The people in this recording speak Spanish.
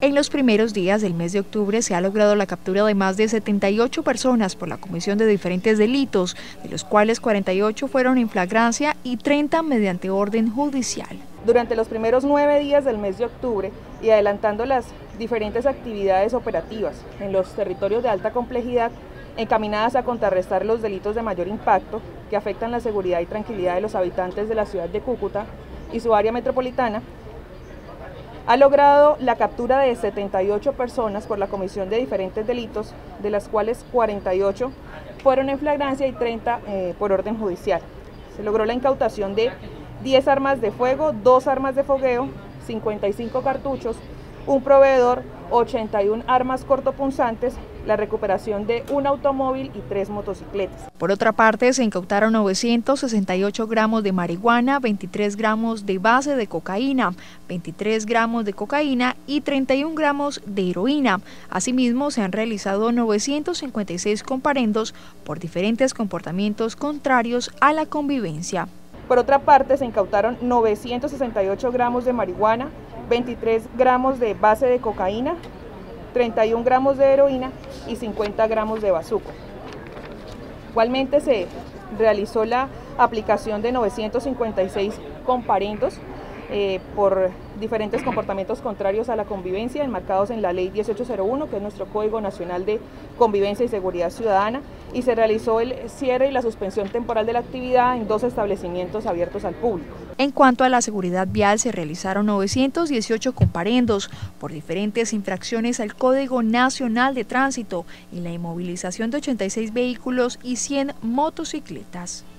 En los primeros días del mes de octubre se ha logrado la captura de más de 78 personas por la comisión de diferentes delitos, de los cuales 48 fueron en flagrancia y 30 mediante orden judicial. Durante los primeros 9 días del mes de octubre y adelantando las diferentes actividades operativas en los territorios de alta complejidad encaminadas a contrarrestar los delitos de mayor impacto que afectan la seguridad y tranquilidad de los habitantes de la ciudad de Cúcuta y su área metropolitana, ha logrado la captura de 78 personas por la comisión de diferentes delitos, de las cuales 48 fueron en flagrancia y 30 por orden judicial. Se logró la incautación de 10 armas de fuego, 2 armas de fogueo, 55 cartuchos, un proveedor, 81 armas cortopunzantes, la recuperación de un automóvil y 3 motocicletas. Por otra parte, se incautaron 968 gramos de marihuana, 23 gramos de base de cocaína, 23 gramos de cocaína y 31 gramos de heroína. Asimismo, se han realizado 956 comparendos por diferentes comportamientos contrarios a la convivencia. Por otra parte, se incautaron 968 gramos de marihuana, 23 gramos de base de cocaína, 31 gramos de heroína y 50 gramos de bazuco. Igualmente se realizó la aplicación de 956 comparendos por diferentes comportamientos contrarios a la convivencia enmarcados en la Ley 1801, que es nuestro Código Nacional de Convivencia y Seguridad Ciudadana, y se realizó el cierre y la suspensión temporal de la actividad en 2 establecimientos abiertos al público. En cuanto a la seguridad vial, se realizaron 918 comparendos por diferentes infracciones al Código Nacional de Tránsito y la inmovilización de 86 vehículos y 100 motocicletas.